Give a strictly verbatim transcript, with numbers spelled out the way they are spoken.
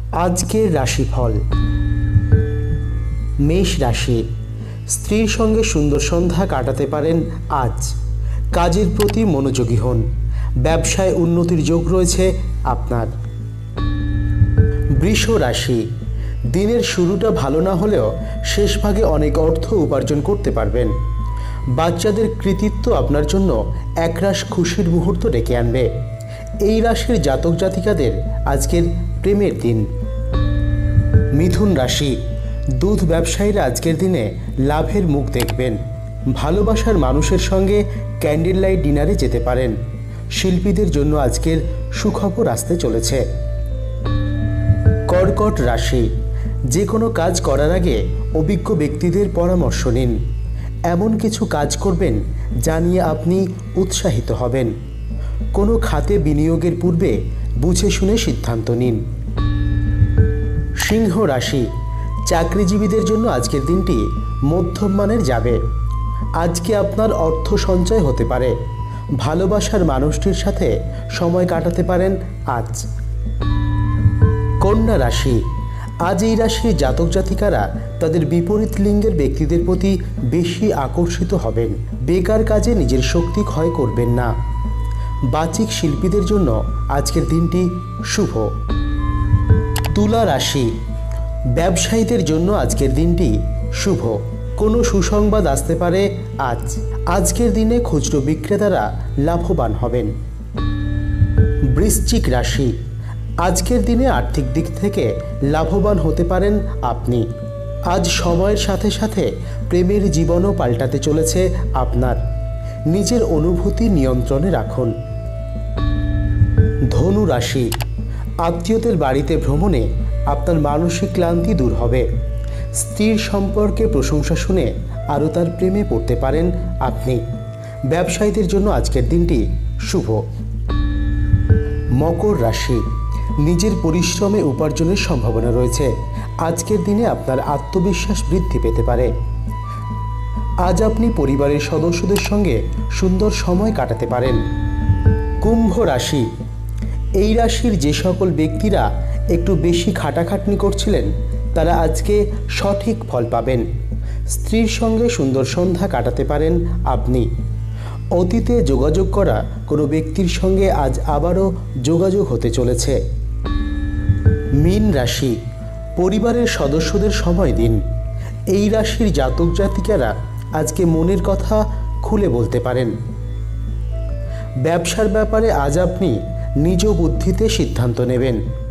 আজকের রাশিফল। মেষ রাশি, স্ত্রীর সঙ্গে সুন্দর সন্ধ্যা কাটাতে পারেন আজ। কাজের প্রতি মনোযোগী হন, ব্যবসায় উন্নতির যোগ রয়েছে আপনার। বৃষ রাশি, দিনের শুরুটা ভালো না হলেও শেষ ভাগে অনেক অর্থ উপার্জন করতে পারবেন। বাচ্চাদের কৃতিত্ব আপনার জন্য একরাশ খুশির মুহূর্ত ডেকে আনবে। এই রাশির জাতক জাতিকাদের আজকের প্রেমের দিন। মিথুন রাশি, দুধ ব্যবসায়ীরা আজকের দিনে লাভের মুখ দেখবেন। ভালোবাসার মানুষের সঙ্গে ক্যান্ডেল লাইট ডিনারে যেতে পারেন। শিল্পীদের জন্য আজকের সুখবর আসতে চলেছে। কর্কট রাশি, যে কোনো কাজ করার আগে অভিজ্ঞ ব্যক্তিদের পরামর্শ নিন। এমন কিছু কাজ করবেন যা নিয়ে আপনি উৎসাহিত হবেন। কোনো খাতে বিনিয়োগের পূর্বে বুঝে শুনে সিদ্ধান্ত নিন। সিংহ রাশি, চাকরিজীবীদের জন্য আজকের দিনটি মধ্যম মানের যাবে। আজকে আপনার অর্থ সঞ্চয় হতে পারে। ভালোবাসার মানুষটির সাথে সময় কাটাতে পারেন আজ। কন্যা রাশি, আজ এই রাশির জাতক জাতিকারা তাদের বিপরীত লিঙ্গের ব্যক্তিদের প্রতি বেশি আকর্ষিত হবেন। বেকার কাজে নিজের শক্তি ক্ষয় করবেন না। বাচিক শিল্পীদের জন্য আজকের দিনটি শুভ। তুলা রাশি, ব্যবসায়ীদের জন্য আজকের দিনটি শুভ। কোনো সুসংবাদ আসতে পারে আজ। আজকের দিনে খুচরো বিক্রেতারা লাভবান হবেন। বৃশ্চিক রাশি, আজকের দিনে আর্থিক দিক থেকে লাভবান হতে পারেন আপনি। আজ সময়ের সাথে সাথে প্রেমের জীবনও পাল্টাতে চলেছে আপনার। নিজের অনুভূতি নিয়ন্ত্রণে রাখুন। ধনু রাশি, আত্মীয়দের বাড়িতে ভ্রমণে আপনার মানসিক ক্লান্তি দূর হবে। স্ত্রীর সম্পর্কে প্রশংসা শুনে আরও তার প্রেমে পড়তে পারেন আপনি। ব্যবসায়ীদের জন্য আজকের দিনটি শুভ। মকর রাশি, নিজের পরিশ্রমে উপার্জনের সম্ভাবনা রয়েছে। আজকের দিনে আপনার আত্মবিশ্বাস বৃদ্ধি পেতে পারে। আজ আপনি পরিবারের সদস্যদের সঙ্গে সুন্দর সময় কাটাতে পারেন। কুম্ভ রাশি, এই রাশির যে সকল ব্যক্তিরা একটু বেশি খাটাখাটনি করছিলেন তারা আজকে সঠিক ফল পাবেন। স্ত্রীর সঙ্গে সুন্দর সন্ধ্যা কাটাতে পারেন আপনি। অতীতে যোগাযোগ করা কোনো ব্যক্তির সঙ্গে আজ আবারও যোগাযোগ হতে চলেছে। মীন রাশি, পরিবারের সদস্যদের সময় দিন। এই রাশির জাতক জাতিকারা আজকে মনের কথা খুলে বলতে পারেন। ব্যবসার ব্যাপারে আজ আপনি নিজ বুদ্ধিতে সিদ্ধান্ত নেবেন।